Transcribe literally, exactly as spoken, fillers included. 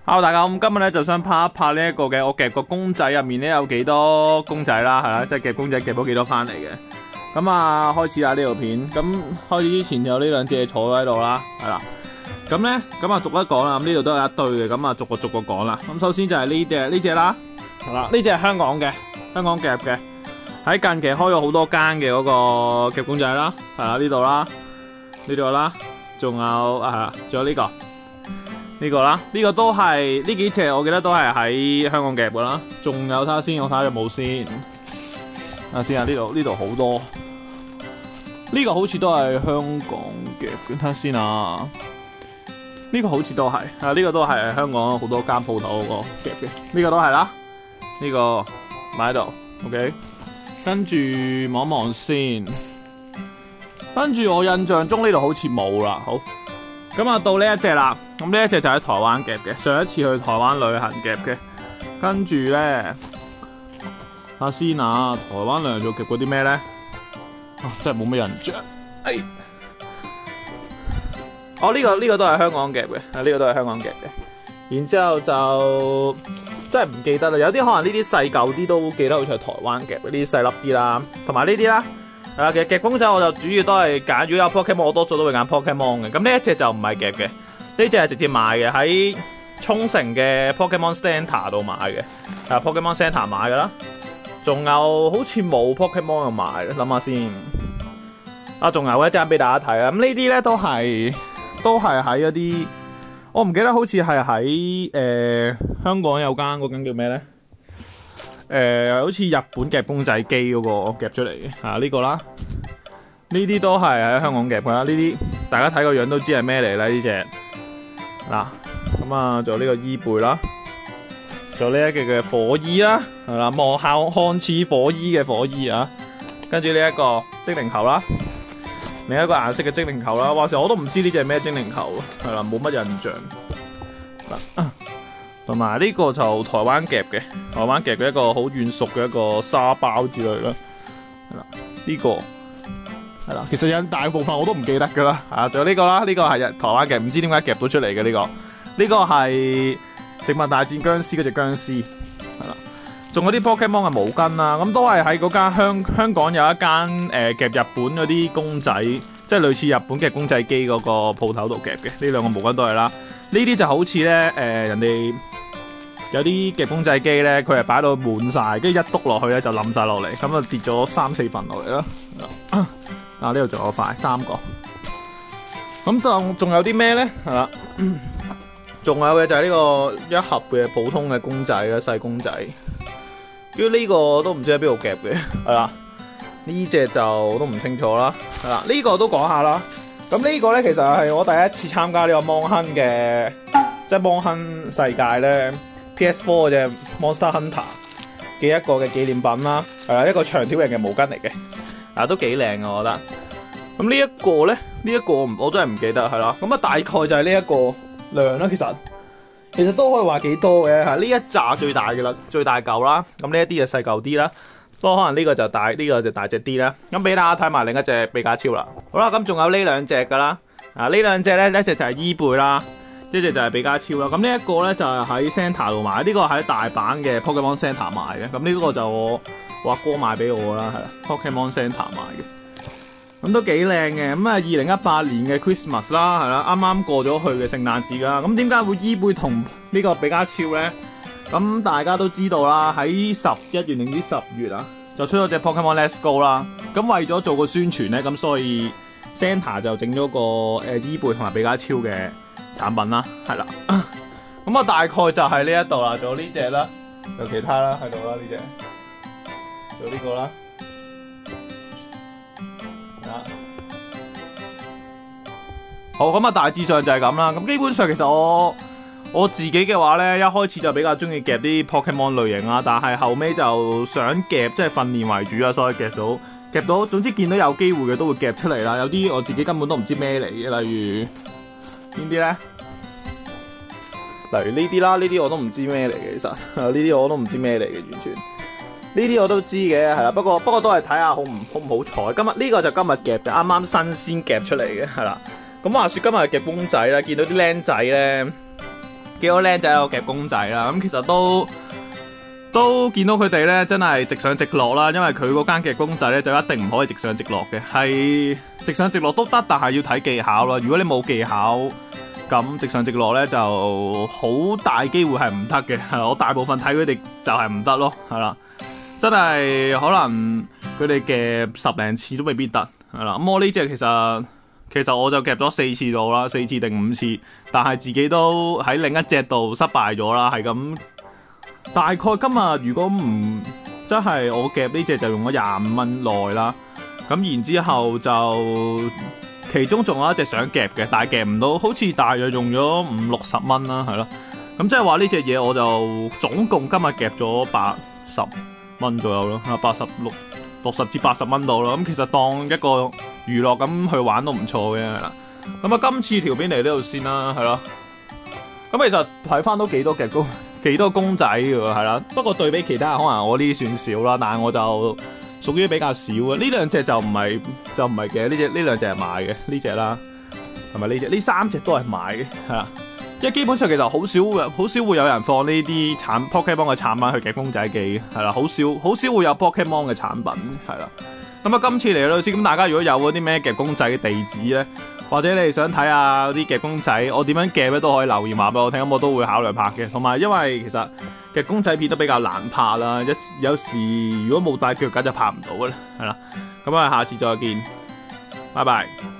Hello 大家，咁今日咧就想拍一拍呢一個嘅我夾個公仔入面咧有幾多公仔啦，係啦，即係夾公仔夾咗幾多翻嚟嘅。咁啊，開始啦呢條片。咁開始之前有呢兩隻坐喺度啦，係啦。咁咧，咁啊逐一講啦。咁呢度都有一對嘅，咁啊逐個逐個講啦。咁首先就係呢隻呢隻啦，係啦，呢隻係香港嘅，香港夾嘅。喺近期開咗好多間嘅嗰個夾公仔啦，係啦呢度啦，呢度啦，仲有啊，仲有呢個。呢個啦，呢、這個都係呢幾隻，我記得都係喺香港夾嘅啦。仲有睇下先，我睇下有冇先。睇下先啊，呢度呢度好多。呢、這個好似都係香港夾嘅，睇下先啊。呢、這個好似都係，啊呢、這個都係香港好多間鋪頭嗰個夾嘅。呢、這個都係啦。呢、這個擺喺度 ，OK。跟住望一望先。跟住我印象中呢度好似冇啦，好。咁啊，到呢一隻啦。咁呢一隻就喺台灣夾嘅，上一次去台灣旅行夾嘅。跟住咧，睇下先啊，台灣旅行做夾嗰啲咩咧？啊，真係冇咩印象。哎，哦，呢個呢個都係香港夾嘅，啊呢個都係香港夾嘅。然之後就真係唔記得啦，有啲可能呢啲細舊啲都記得，好似係台灣夾嘅，呢啲細粒啲啦，同埋呢啲啦。係啦，其實夾公仔我就主要都係揀，如果有 Pokemon 我多數都會揀 Pokemon 嘅。咁呢一隻就唔係夾嘅，呢隻係直接買嘅，喺沖繩嘅 Pokemon Center 度買嘅，係 Pokemon Center 買嘅啦。仲有好似冇 Pokemon 度買，諗下先。啊，仲有一陣俾大家睇啊！咁呢啲咧都係都係喺一啲，我唔記得好似係喺誒香港有間嗰間叫咩咧？誒、呃，好似日本夾公仔機嗰個夾出嚟嘅，啊呢、這個啦，呢啲都係喺香港夾嘅啦。呢啲大家睇個樣都知係咩嚟啦，呢隻嗱，咁啊，仲有呢個伊貝啦，仲有呢一個嘅火衣啦，係啦，望下看似火衣嘅火衣啊，跟住呢一個精靈球啦，另一個顏色嘅精靈球啦，話時我都唔知呢隻係咩精靈球，係啦，冇乜印象嗱。啊同埋呢個就台灣夾嘅，台灣夾嘅一個好軟熟嘅一個沙包之類啦，係啦，呢、這個係啦，其實有大部分我都唔記得噶啦，啊，仲有呢個啦，呢、這個係台灣夾，唔知點解夾到出嚟嘅呢個，呢、這個係植物大戰僵屍嗰隻僵屍，係啦，仲有啲 Pokemon 嘅毛巾啦，咁都係喺嗰間香香港有一間誒、呃、夾日本嗰啲公仔，即係類似日本嘅公仔機嗰個鋪頭度夾嘅，呢兩個毛巾都係啦，呢啲就好似咧誒人哋。有啲夾公仔機咧，佢係擺到滿晒，跟住一篤落去咧就冧晒落嚟，咁啊跌咗三四份落嚟啦。啊，呢度仲有塊三個。咁仲仲有啲咩咧？係啦，仲有嘅就係呢個一盒嘅普通嘅公仔啦，細公仔。跟住呢個都唔知喺邊度夾嘅，係啦。呢隻就都唔清楚啦。係啦，呢個都講下啦。咁呢個咧其實係我第一次參加呢個芒亨嘅，即係芒亨世界咧。P S 四 嗰隻 Monster Hunter 嘅一個嘅紀念品啦，係啦，一個長條形嘅毛巾嚟嘅，啊都幾靚啊我覺得。咁呢一個咧，呢一個我真係唔記得係啦。咁啊大概就係呢一個量啦，其實其實都可以話幾多嘅嚇。呢一紮最大嘅啦，最大嚿啦。咁呢一啲就細嚿啲啦。不過可能呢個就大，呢個就大隻啲啦。咁俾大家睇埋另一隻比卡超啦。好啦，咁仲有呢兩隻㗎啦。啊呢兩隻咧，一隻就係伊貝啦。呢隻就係比卡超啦，咁呢一個咧就係喺 Centre 度買，呢、這個喺大阪嘅 Pokemon Centre 買嘅，咁呢個就我我阿哥買俾我啦，係啦 Pokemon Centre 買嘅，咁都幾靚嘅，咁啊二零一八年嘅 Christmas 啦，係啦，啱啱過咗去嘅聖誕節啦，咁點解會伊貝同呢個比卡超咧？咁大家都知道啦，喺十一月定唔知十月啊，就出咗隻 Pokemon Let's Go 啦，咁為咗做個宣傳咧，咁所以 Centre 就整咗個誒伊貝同埋比卡超嘅產品啦，係啦，咁啊大概就係呢一度啦，仲有呢隻啦，有其他啦喺度啦呢隻，仲有呢個啦，啊，好，咁啊大致上就係咁啦，咁基本上其實我我自己嘅話咧，一開始就比較中意夾啲 Pokemon 類型啦，但係後尾就想夾即係訓練為主啊，所以夾到夾到，總之見到有機會嘅都會夾出嚟啦，有啲我自己根本都唔知咩嚟嘅，例如。邊啲咧？例如呢啲啦，呢啲我都唔知咩嚟嘅，其實呢啲我都唔知咩嚟嘅，完全。呢啲我都知嘅，係啦，不過不過都係睇下好唔好唔好彩。今日呢、呢個就今日夾嘅，啱啱新鮮夾出嚟嘅，係啦。咁話說今日夾公仔啦，見到啲僆仔咧， 幾個僆仔喺度夾公仔啦。咁其實都都見到佢哋咧，真係直上直落啦。因為佢嗰間夾公仔咧，就一定唔可以直上直落嘅，係直上直落都得，但係要睇技巧啦。如果你冇技巧，咁直上直落咧就好大機會係唔得嘅。係啦，我大部分睇佢哋就係唔得咯，係啦，真係可能佢哋夾十零次都未必得，係啦。咁我呢隻其實其實我就夾咗四次到啦，四次定五次，但係自己都喺另一隻度失敗咗啦，係咁。大概今日如果唔真係我夾呢隻就用咗廿五蚊內啦，咁然之後就其中仲有一隻想夾嘅，但係夾唔到，好似大約用咗五六十蚊啦，係咯。咁即係話呢隻嘢我就總共今日夾咗八十蚊左右咯，八十六六十至八十蚊到啦。咁其實當一個娛樂咁去玩都唔錯嘅，係啦。咁啊，今次條片嚟呢度先啦，係咯。咁其實睇翻都幾多夾公幾多公仔嘅喎，係啦。不過對比其他可能我呢啲算少啦，但係我就屬於比較少嘅。呢兩隻就唔係就唔係嘅，呢隻呢兩隻係買嘅，呢隻啦，係咪呢隻？呢三隻都係買嘅，係啦。因為基本上其實好少好少會有人放呢啲產 Pokemon 嘅產品去夾公仔機嘅，係啦，好少好少會有 Pokemon 嘅產品，係啦。咁啊，今次嚟到先，咁大家如果有嗰啲咩夾公仔嘅地址咧，或者你哋想睇下啲夾公仔，我點樣夾咧都可以留言話俾我聽，咁我都會考慮拍嘅。同埋因為其實夾公仔片都比較難拍啦，一有時如果冇帶腳架就拍唔到嘅啦，係啦。咁啊，下次再見，拜拜。